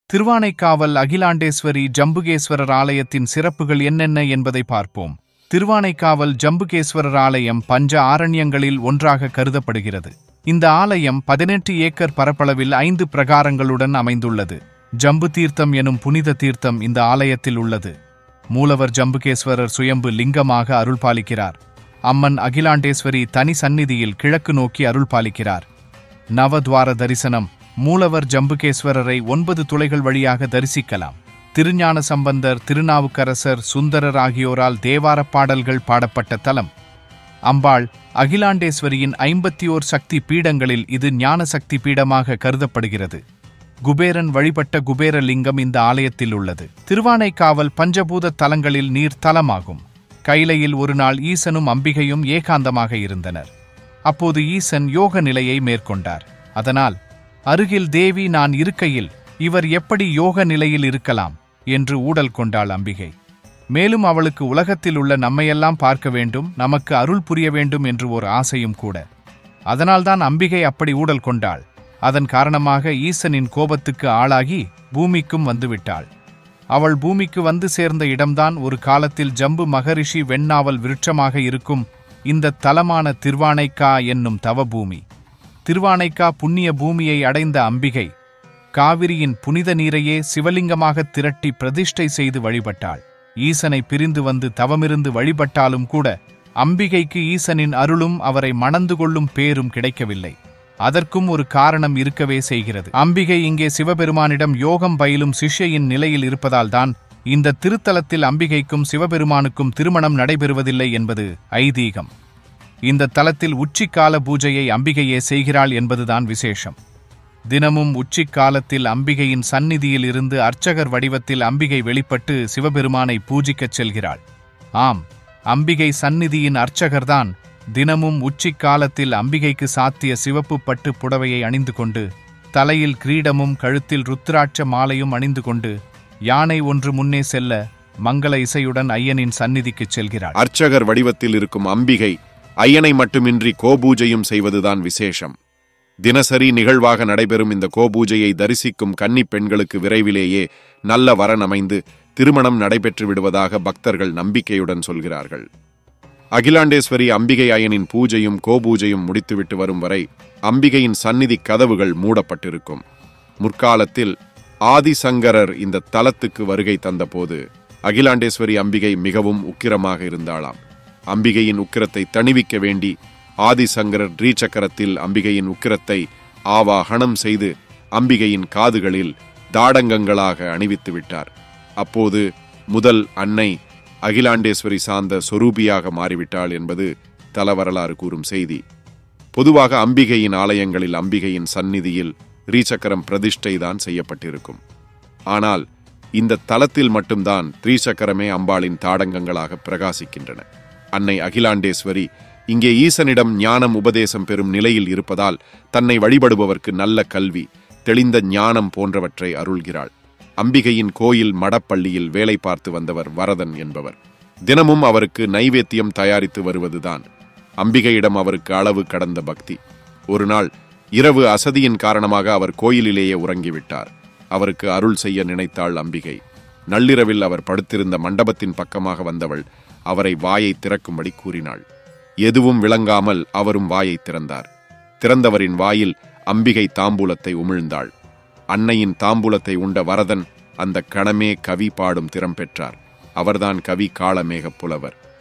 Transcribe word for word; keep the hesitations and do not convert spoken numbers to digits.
திருவானைக்காவல் அகிலாண்டேஸ்வரி ஜம்புகேஸ்வரர் ஆலயத்தின் சிறப்புகள் என்னென்ன என்பதை பார்ப்போம். திருவானைக்காவல் ஜம்புகேஸ்வரர் ஆலயம் பஞ்ச ஆரண்யங்களில் ஒன்றாக கருதப்படுகிறது. இந்த ஆலயம் பதினெட்டு ஏக்கர் பரப்பளவில் ஐந்து பிரகாரங்களுடன் அமைந்துள்ளது. ஜம்பு தீர்த்தம் எனும் புனித தீர்த்தம் இந்த ஆலயத்தில் உள்ளது. மூலவர் ஜம்புகேஸ்வரர் சுயம்பு லிங்கமாக அருள்பாலிக்கிறார். அம்மன் அகிலாண்டேஸ்வரி தனி சந்நிதியில் கிழக்கு நோக்கி அருள்பாலிக்கிறார். நவத்வார தரிசனம். மூலவர் ஜம்புகேஸ்வரரை ஒன்பது துளைகள் வழியாக தரிசிக்கலாம். திருஞான சம்பந்தர், திருநாவுக்கரசர், சுந்தரர் ஆகியோரால் தேவாரப் பாடல்கள் பாடப்பட்ட தலம். அம்பாள் அகிலாண்டேஸ்வரியின் ஐம்பத்தி ஓர் சக்தி பீடங்களில் இது ஞான சக்தி பீடமாக கருதப்படுகிறது. குபேரன் வழிபட்ட குபேர லிங்கம் இந்த ஆலயத்தில் உள்ளது. திருவானைக்காவல் பஞ்சபூத தலங்களில் நீர் தலமாகும். கைலையில் ஒரு நாள் ஈசனும் அம்பிகையும் ஏகாந்தமாக இருந்தனர். அப்போது ஈசன் யோக நிலையை மேற்கொண்டார். அதனால் அருகில் தேவி நான் இருக்கையில் இவர் எப்படி யோக நிலையில் இருக்கலாம் என்று ஊடல் கொண்டாள் அம்பிகை. மேலும் அவளுக்கு உலகத்தில் உள்ள நம்மையெல்லாம் பார்க்க வேண்டும், நமக்கு அருள் புரிய வேண்டும் என்று ஒரு ஆசையும் கூட. அதனால்தான் அம்பிகை அப்படி ஊடல் கொண்டாள். அதன் காரணமாக ஈசனின் கோபத்துக்கு ஆளாகி பூமிக்கும் வந்துவிட்டாள். அவள் பூமிக்கு வந்து சேர்ந்த இடம்தான் ஒரு காலத்தில் ஜம்பு மகரிஷி வெண்ணாவல் விருட்சமாக இருக்கும் இந்த தலமான திருவானைக்கா என்னும் தவபூமி. திருவானைக்கா புண்ணிய பூமியை அடைந்த அம்பிகை காவிரியின் புனித நீரையே சிவலிங்கமாக திரட்டி பிரதிஷ்டை செய்து வழிபட்டாள். ஈசனை பிரிந்து வந்து தவமிருந்து வழிபட்டாலும் கூட அம்பிகைக்கு ஈசனின் அருளும் அவரை மணந்து கொள்ளும் பேரும் கிடைக்கவில்லை. அதற்கும் ஒரு காரணம் இருக்கவே செய்கிறது. அம்பிகை இங்கே சிவபெருமானிடம் யோகம் பயிலும் சிஷ்யையின் நிலையில் இருப்பதால்தான் இந்த திருத்தலத்தில் அம்பிகைக்கும் சிவபெருமானுக்கும் திருமணம் நடைபெறுவதில்லை என்பது ஐதீகம். இந்த தலத்தில் உச்சிக்கால பூஜையை அம்பிகையே செய்கிறாள் என்பதுதான் விசேஷம். தினமும் உச்சிக்காலத்தில் அம்பிகையின் சந்நிதியில் இருந்து அர்ச்சகர் வடிவத்தில் அம்பிகை வெளிப்பட்டு சிவபெருமானை பூஜிக்கச் செல்கிறாள். ஆம், அம்பிகை சந்நிதியின் அர்ச்சகர்தான் தினமும் உச்சிக்காலத்தில் அம்பிகைக்கு சாத்திய சிவப்பு பட்டு புடவையை அணிந்து கொண்டு, தலையில் கிரீடமும் கழுத்தில் ருத்ராட்ச மாலையும் அணிந்து கொண்டு யானை ஒன்று முன்னே செல்ல மங்கள இசையுடன் ஐயனின் சந்நிதிக்குச் செல்கிறாள். அர்ச்சகர் வடிவத்தில் இருக்கும் அம்பிகை ஐயனை மட்டுமின்றி கோபூஜையும் செய்வதுதான் விசேஷம். தினசரி நிகழ்வாக நடைபெறும் இந்த கோபூஜையை தரிசிக்கும் கன்னி பெண்களுக்கு விரைவிலேயே நல்ல வரன் அமைந்து திருமணம் நடைபெற்று விடுவதாக பக்தர்கள் நம்பிக்கையுடன் சொல்கிறார்கள். அகிலாண்டேஸ்வரி அம்பிகை ஐயனின் பூஜையும் கோபூஜையும் முடித்துவிட்டு வரும் வரை அம்பிகையின் சந்நிதி கதவுகள் மூடப்பட்டிருக்கும். முற்காலத்தில் ஆதிசங்கரர் இந்த தலத்துக்கு வருகை தந்தபோது அகிலாண்டேஸ்வரி அம்பிகை மிகவும் உக்கிரமாக இருந்தாளாம். அம்பிகையின் உக்கிரத்தை தணிவிக்க வேண்டி ஆதிசங்கரர் ரீசக்கரத்தில் அம்பிகையின் உக்கிரத்தை ஆவாகனம் செய்து அம்பிகையின் காதுகளில் தாடங்கங்களாக அணிவித்து விட்டார். அப்போது முதல் அன்னை அகிலாண்டேஸ்வரி சார்ந்த சொரூபியாக மாறிவிட்டாள் என்பது தலவரலாறு கூறும் செய்தி. பொதுவாக அம்பிகையின் ஆலயங்களில் அம்பிகையின் சந்நிதியில் ரீசக்கரம் பிரதிஷ்டை தான் செய்யப்பட்டிருக்கும். ஆனால் இந்த தலத்தில் மட்டும்தான் ரீசக்கரமே அம்பாளின் தாடங்கங்களாக பிரகாசிக்கின்றன. அன்னை அகிலாண்டேஸ்வரி இங்கே ஈசனிடம் ஞானம் உபதேசம் பெறும் நிலையில் இருப்பதால் தன்னை வழிபடுபவர்க்கு நல்ல கல்வி, தெளிந்த ஞானம் போன்றவற்றை அருள்கிறாள். அம்பிகையின் கோயில் மடப்பள்ளியில் வேலை பார்த்து வந்தவர் வரதன் என்பவர். தினமும் அவருக்கு நைவேத்தியம் தயாரித்து வருவதுதான் அம்பிகையிடம் அவருக்கு அளவு கடந்த பக்தி. ஒரு நாள் இரவு அசதியின் காரணமாக அவர் கோயிலிலேயே உறங்கிவிட்டார். அவருக்கு அருள் செய்ய நினைத்தாள் அம்பிகை. நள்ளிரவில் அவர் படுத்திருந்த மண்டபத்தின் பக்கமாக வந்தவள் அவரை வாயை திறக்கும்படி கூறினாள். எதுவும் விளங்காமல் அவரும் வாயை திறந்தார். திறந்தவரின் வாயில் அம்பிகை தாம்பூலத்தை உமிழ்ந்தாள். அன்னையின் தாம்பூலத்தை உண்ட வரதன் அந்த கணமே கவி பாடும் திறம் பெற்றார். அவர்தான் கவி காளமேகப் புலவர்.